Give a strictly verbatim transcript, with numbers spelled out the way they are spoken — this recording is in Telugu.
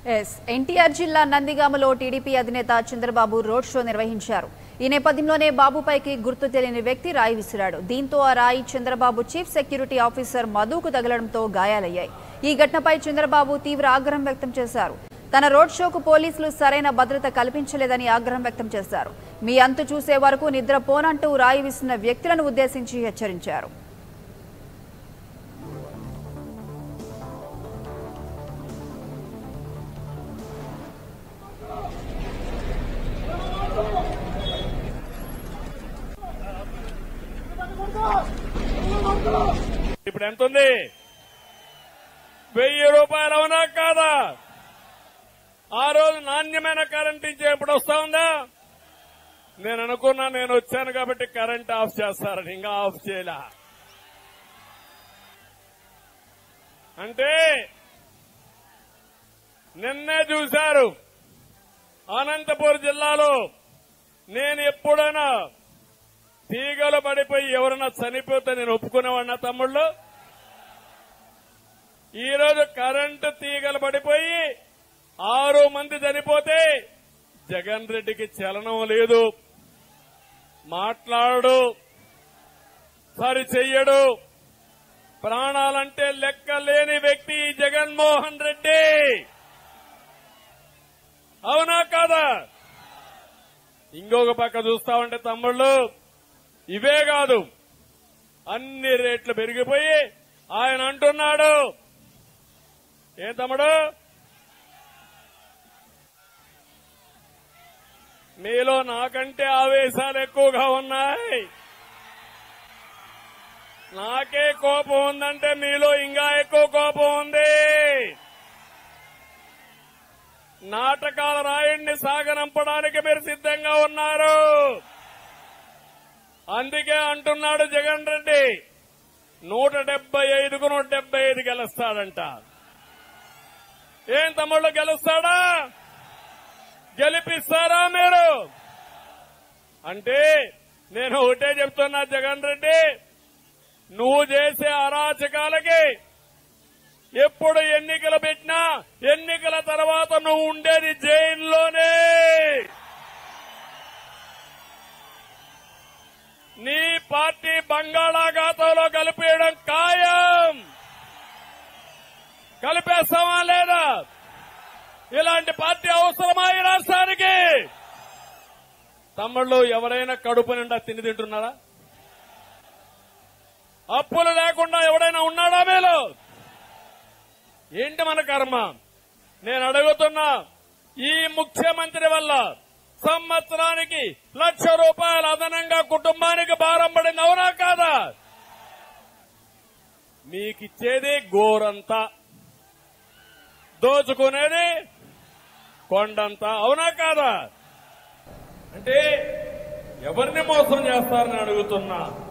ఎస్ ఎన్టీఆర్ జిల్లా నందిగామలో టీడీపీ అధినేత చంద్రబాబు రోడ్ షో నిర్వహించారు. ఈ నేపథ్యంలోనే బాబుపైకి గుర్తు తెలియని వ్యక్తి రాయి విసిరాడు. దీంతో ఆ రాయి చంద్రబాబు చీఫ్ సెక్యూరిటీ ఆఫీసర్ మధుకు తగలడంతో గాయాలయ్యాయి. ఈ ఘటనపై చంద్రబాబు తీవ్ర ఆగ్రహం వ్యక్తం చేశారు. తన రోడ్ షోకు పోలీసులు సరైన భద్రత కల్పించలేదని ఆగ్రహం వ్యక్తం చేశారు. మీ అంతు చూసే వరకు నిద్రపోనంటూ రాయి విసిరిన వ్యక్తులను ఉద్దేశించి హెచ్చరించారు. ఇప్పుడు ఎంత ఉంది? వెయ్యి రూపాయలు అవునా కాదా? ఆ రోజు నాణ్యమైన కరెంట్ ఇచ్చే ఎప్పుడు వస్తా ఉందా? నేను అనుకున్నా, నేను వచ్చాను కాబట్టి కరెంట్ ఆఫ్ చేస్తారని. ఇంకా ఆఫ్ చేయలే. అంటే నిన్నే చూశారు అనంతపురం జిల్లాలో. నేను ఎప్పుడైనా తీగలు పడిపోయి ఎవరైనా చనిపోతే నేను ఒప్పుకునేవాడినా తమ్ముళ్ళు? ఈ రోజు కరెంటు తీగలు పడిపోయి ఆరు మంది చనిపోతే జగన్ రెడ్డికి చలనం లేదు, మాట్లాడు, సరి చెయ్యడు. ప్రాణాలంటే లెక్క లేని వ్యక్తి జగన్మోహన్ రెడ్డి. అవునా కాదా? ఇంకొక పక్క చూస్తా ఉంటే తమ్ముళ్ళు, ఇవే కాదు, అన్ని రేట్లు పెరిగిపోయి ఆయన అంటున్నాడు, ఏ తమ్ముడు, మీలో నాకంటే ఆవేశాలు ఎక్కువగా ఉన్నాయి, నాకే కోపం ఉందంటే మీలో ఇంకా ఎక్కువ కోపం ఉంది. నాటకాల రాయుడిని సాగనంపడానికి మీరు సిద్ధంగా ఉన్నారు. అందుకే అంటున్నాడు జగన్ రెడ్డి, నూట డెబ్బై ఐదుకు నూట డెబ్బై ఐదు గెలుస్తాడంట. ఏం తమ్ముళ్ళు, గెలుస్తాడా? గెలిపిస్తారా మీరు? అంటే నేను ఒకటే చెప్తున్నా జగన్ రెడ్డి, నువ్వు చేసే అరాచకాలకి ఎప్పుడు ఎన్నికలు పెట్టినా ఎన్నికల తర్వాత నువ్వు ఉండేది జైల్లోనే. నీ పార్టీ బంగాళాఖాతంలో కలిపేయడం ఖాయం. కలిపేస్తావా లేదా? ఇలాంటి పార్టీ అవసరమా ఈ రాష్ట్రానికి? తమ్ముళ్ళు, ఎవరైనా కడుపు నిండా తిని తింటున్నారా? అప్పులు లేకుండా ఎవడైనా ఉన్నాడా మీలో? ఏంటి మన కర్మ? నేను అడుగుతున్నా, ఈ ముఖ్యమంత్రి వల్ల సంవత్సరానికి లక్ష రూపాయలు అదనంగా కుటుంబానికి భారం పడింది. అవునా కాదా? మీకిచ్చేది గోరంతా, దోచుకునేది కొండంతా. అవునా కాదా? అంటే ఎవరిని మోసం చేస్తారని అడుగుతున్నా.